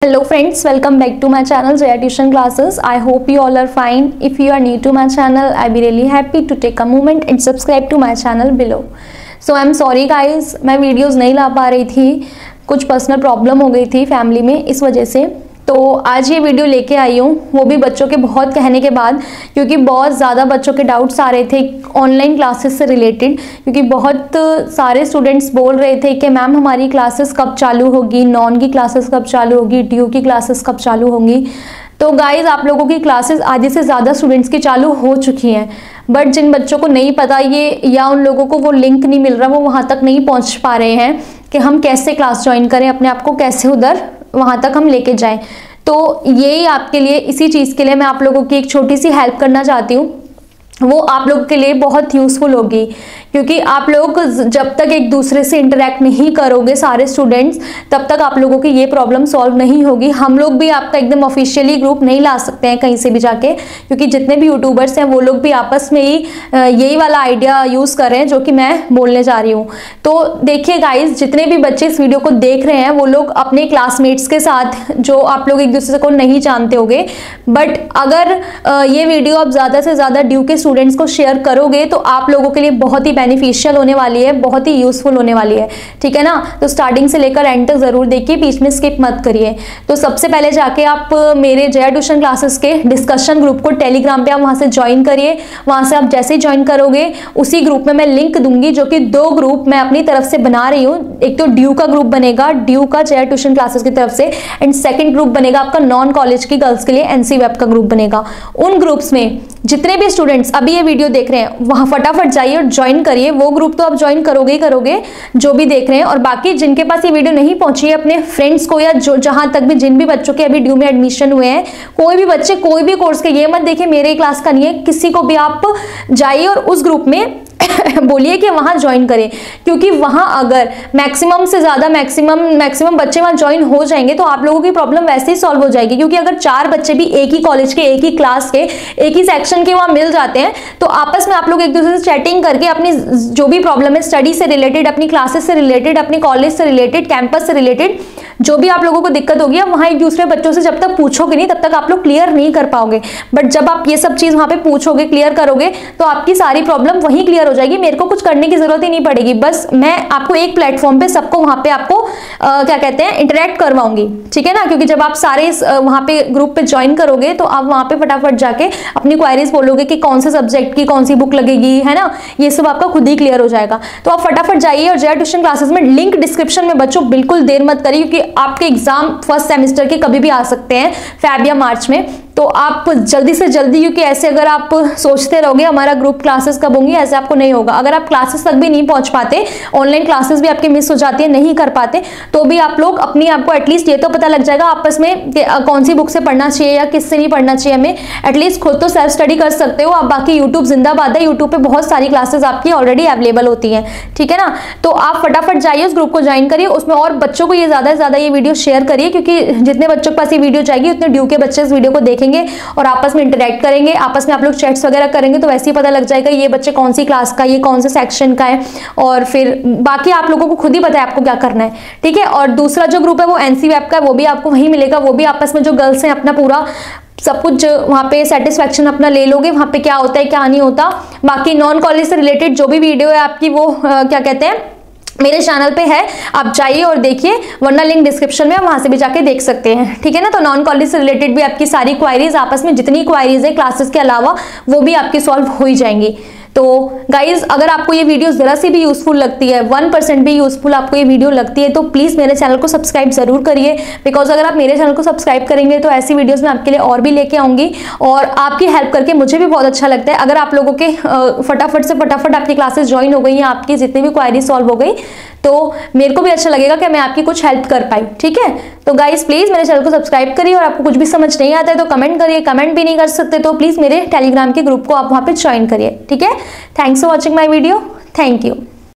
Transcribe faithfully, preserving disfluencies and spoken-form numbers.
Hello friends, welcome back to my channel Jaya Tuition Classes. I hope you all are fine. If you are new to my channel, I'll be really happy to take a moment and subscribe to my channel below. So I'm sorry guys, मैं videos नहीं ला पा रही थी, कुछ personal problem हो गई थी फैमिली में, इस वजह से। तो आज ये वीडियो लेके आई हूँ, वो भी बच्चों के बहुत कहने के बाद, क्योंकि बहुत ज़्यादा बच्चों के डाउट्स आ रहे थे ऑनलाइन क्लासेस से रिलेटेड। क्योंकि बहुत सारे स्टूडेंट्स बोल रहे थे कि मैम हमारी क्लासेस कब चालू होगी, नॉन की क्लासेस कब चालू होगी, ड्यू की क्लासेस कब चालू होंगी। तो गाइज आप लोगों की क्लासेस आधे से ज़्यादा स्टूडेंट्स की चालू हो चुकी हैं, बट जिन बच्चों को नहीं पता ये, या उन लोगों को वो लिंक नहीं मिल रहा, वो वहाँ तक नहीं पहुँच पा रहे हैं कि हम कैसे क्लास ज्वाइन करें, अपने आप को कैसे उधर वहाँ तक हम लेके जाएं। तो यही आपके लिए, इसी चीज़ के लिए मैं आप लोगों की एक छोटी सी हेल्प करना चाहती हूँ, वो आप लोगों के लिए बहुत यूज़फुल होगी। क्योंकि आप लोग जब तक एक दूसरे से इंटरेक्ट नहीं करोगे सारे स्टूडेंट्स, तब तक आप लोगों की ये प्रॉब्लम सॉल्व नहीं होगी। हम लोग भी आपका एकदम ऑफिशियली ग्रुप नहीं ला सकते हैं कहीं से भी जाके, क्योंकि जितने भी यूट्यूबर्स हैं वो लोग भी आपस में ही यही वाला आइडिया यूज़ कर रहे हैं जो कि मैं बोलने जा रही हूँ। तो देखिए गाइज, जितने भी बच्चे इस वीडियो को देख रहे हैं वो लोग अपने क्लासमेट्स के साथ, जो आप लोग एक दूसरे को नहीं जानते होगे, बट अगर ये वीडियो आप ज़्यादा से ज़्यादा ड्यू के स्टूडेंट्स को शेयर करोगे तो आप लोगों के लिए बहुत ही बेनिफिशियल होने वाली है, बहुत ही यूजफुल होने वाली है, ठीक है ना। तो स्टार्टिंग से लेकर एंड तक जरूर देखिए, बीच में स्किप मत करिए। तो सबसे पहले जाके आप मेरे जया ट्यूशन क्लासेस के डिस्कशन ग्रुप को टेलीग्राम पे आप वहां से ज्वाइन करिए। वहां से आप जैसे ही ज्वाइन करोगे उसी ग्रुप में मैं लिंक दूंगी, जो कि दो ग्रुप मैं अपनी तरफ से बना रही हूँ। एक तो ड्यू का ग्रुप बनेगा, ड्यू का जया ट्यूशन क्लासेस की तरफ से, एंड सेकेंड ग्रुप बनेगा आपका नॉन कॉलेज की गर्ल्स के लिए एनसी वेब का ग्रुप बनेगा। उन ग्रुप्स में जितने भी स्टूडेंट्स अभी ये वीडियो देख रहे हैं वहां फटाफट जाइए और ज्वाइन करिए। वो ग्रुप तो आप ज्वाइन करोगे ही करोगे जो भी देख रहे हैं, और बाकी जिनके पास ये वीडियो नहीं पहुंची है अपने फ्रेंड्स को, या जो जहां तक भी जिन भी बच्चों के अभी ड्यू में एडमिशन हुए हैं, कोई भी बच्चे कोई भी कोर्स के, ये मत देखिए मेरे क्लास का नहीं है, किसी को भी आप जाइए और उस ग्रुप में बोलिए कि वहां ज्वाइन करें। क्योंकि वहां अगर मैक्सिमम से ज्यादा मैक्सिमम मैक्सिमम बच्चे वहां ज्वाइन हो जाएंगे तो आप लोगों की प्रॉब्लम वैसे ही सॉल्व हो जाएगी। क्योंकि अगर चार बच्चे भी एक ही कॉलेज के, एक ही क्लास के, एक ही सेक्शन के वहां मिल जाते हैं तो आपस में आप लोग एक दूसरे से चैटिंग करके अपनी जो भी प्रॉब्लम है स्टडी से रिलेटेड, अपनी क्लासेस से रिलेटेड, अपनी कॉलेज से रिलेटेड, कैंपस से रिलेटेड, जो भी आप लोगों को दिक्कत होगी, वहां एक दूसरे बच्चों से जब तक पूछोगे नहीं तब तक आप लोग क्लियर नहीं कर पाओगे। बट जब आप ये सब चीज वहां पे पूछोगे, क्लियर करोगे, तो आपकी सारी प्रॉब्लम वहीं क्लियर हो जाएगी। मेरे को कुछ करने की जरूरत ही नहीं पड़ेगी, बस मैं आपको एक प्लेटफॉर्म पे सबको वहां पे आपको आ, क्या कहते हैं इंटरेक्ट करवाऊंगी, ठीक है ना। क्योंकि जब आप सारे वहां पे ग्रुप पे ज्वाइन करोगे तो आप वहां पे फटाफट जाके अपनी क्वायरीज बोलोगे कि कौन से सब्जेक्ट की कौन सी बुक लगेगी, है ना, ये सब आपका खुद ही क्लियर हो जाएगा। तो आप फटाफट जाइए और जया ट्यूशन क्लासेस में, लिंक डिस्क्रिप्शन में बच्चों बिल्कुल देर मत करिए, क्योंकि आपके एग्जाम फर्स्ट सेमेस्टर के कभी भी आ सकते हैं फेब या मार्च में। तो आप जल्दी से जल्दी, क्योंकि ऐसे अगर आप सोचते रहोगे हमारा ग्रुप क्लासेस कब होंगी, ऐसे आपको नहीं होगा। अगर आप क्लासेस तक भी नहीं पहुंच पाते, ऑनलाइन क्लासेस भी आपके मिस हो जाती है, नहीं कर पाते, तो भी आप लोग अपनी आपको एटलीस्ट ये तो पता लग जाएगा आपस में कि कौन सी बुक से पढ़ना चाहिए या किससे नहीं पढ़ना चाहिए हमें। एटलीस्ट खुद तो सेल्फ स्टडी कर सकते हो आप। बाकी यूट्यूब जिंदाबाद है, यूट्यूब पे बहुत सारी क्लासेस आपकी ऑलरेडी अवेलेबल होती हैं, ठीक है ना। तो आप फटाफट जाइए उस ग्रुप को ज्वाइन करिए, उसमें और बच्चों को ये ज्यादा से ज्यादा ये वीडियो शेयर करिए, क्योंकि जितने बच्चों के पास ये वीडियो जाएगी उतने ड्यू के बच्चे इस वीडियो को देखेंगे और आपस में इंटरेक्ट करेंगे, आपस में आप लोग चैट्स वगैरह करेंगे, तो वैसे ही पता लग जाएगा ये बच्चे कौन सी क्लास का, ये कौन से सेक्शन का है, और फिर बाकी आप लोगों को खुद ही पता है आपको क्या करना है, ठीक है। और दूसरा जो ग्रुप है वो एनसी वेब का है, वो भी आपको वहीं मिलेगा। वो भी आपस में जो गर्ल्स हैं अपना पूरा सब कुछ वहाँ पे सेटिस्फैक्शन अपना ले लोगे, वहाँ पे क्या होता है क्या नहीं होता। बाकी नॉन कॉलेज से रिलेटेड जो भी वीडियो है आपकी, वो आ, क्या कहते हैं मेरे चैनल पे है, आप जाइए और देखिए, वरना लिंक डिस्क्रिप्शन में, वहां से भी जाके देख सकते हैं, ठीक है ना। तो नॉन कॉलेज से रिलेटेड भी आपकी सारी क्वायरीज, आपस में जितनी क्वायरीज है क्लासेस के अलावा, वो भी आपकी सॉल्व हो ही जाएंगी। तो गाइज, अगर आपको ये वीडियो जरा सी भी यूजफुल लगती है, वन परसेंट भी यूजफुल आपको ये वीडियो लगती है, तो प्लीज मेरे चैनल को सब्सक्राइब जरूर करिए। बिकॉज अगर आप मेरे चैनल को सब्सक्राइब करेंगे तो ऐसी वीडियोस मैं आपके लिए और भी लेके आऊंगी, और आपकी हेल्प करके मुझे भी बहुत अच्छा लगता है। अगर आप लोगों के फटाफट से फटाफट आपकी क्लासेस ज्वाइन हो गई हैं, आपकी जितनी भी क्वायरी सॉल्व हो गई, तो मेरे को भी अच्छा लगेगा कि मैं आपकी कुछ हेल्प कर पाई, ठीक है। तो गाइज प्लीज मेरे चैनल को सब्सक्राइब करिए, और आपको कुछ भी समझ नहीं आता है तो कमेंट करिए, कमेंट भी नहीं कर सकते तो प्लीज मेरे टेलीग्राम के ग्रुप को आप वहां पे ज्वाइन करिए, ठीक है। Thanks for watching my video, thank you.